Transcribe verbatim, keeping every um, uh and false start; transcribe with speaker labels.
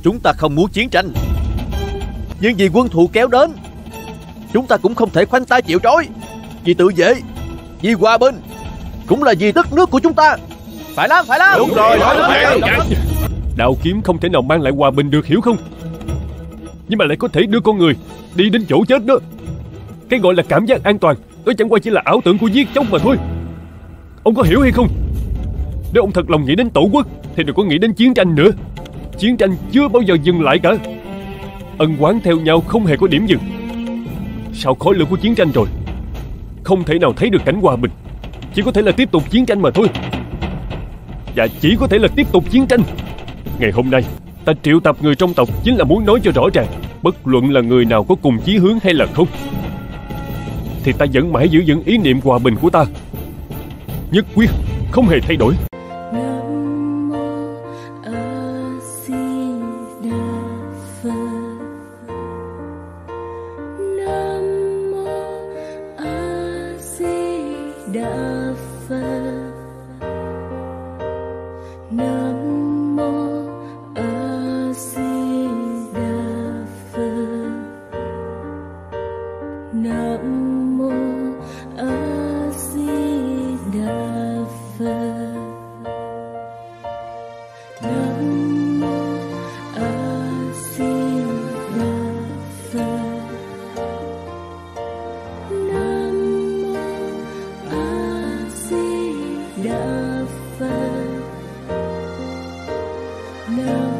Speaker 1: Chúng ta không muốn chiến tranh, nhưng vì quân thù kéo đến, chúng ta cũng không thể khoanh tay chịu trói. Vì tự vệ, vì hòa bình, cũng là vì đất nước của chúng ta. Phải làm, phải làm.
Speaker 2: Đúng rồi, nói đúng rồi. Đao kiếm không thể nào mang lại hòa bình được, hiểu không? Nhưng mà lại có thể đưa con người đi đến chỗ chết đó. Cái gọi là cảm giác an toàn, đó chẳng qua chỉ là ảo tưởng của giết chóc mà thôi. Ông có hiểu hay không? Nếu ông thật lòng nghĩ đến tổ quốc thì đừng có nghĩ đến chiến tranh nữa. Chiến tranh chưa bao giờ dừng lại cả. Ân oán theo nhau không hề có điểm dừng. Sau khói lửa của chiến tranh rồi, không thể nào thấy được cảnh hòa bình. Chỉ có thể là tiếp tục chiến tranh mà thôi. Và chỉ có thể là tiếp tục chiến tranh. Ngày hôm nay ta triệu tập người trong tộc chính là muốn nói cho rõ ràng, bất luận là người nào có cùng chí hướng hay là không, thì ta vẫn mãi giữ vững ý niệm hòa bình của ta, nhất quyết không hề thay đổi.
Speaker 3: Nam